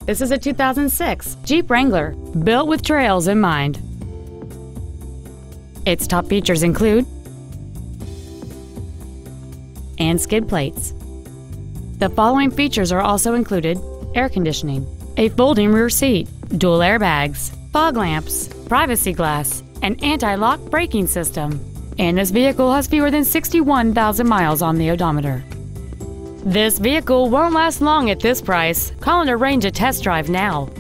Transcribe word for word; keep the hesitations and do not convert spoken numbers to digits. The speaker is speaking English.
This is a two thousand six Jeep Wrangler, built with trails in mind. Its top features include and skid plates. The following features are also included: air conditioning, a folding rear seat, dual airbags, fog lamps, privacy glass, an anti-lock braking system, and this vehicle has fewer than sixty-one thousand miles on the odometer. This vehicle won't last long at this price. Call and arrange a test drive now.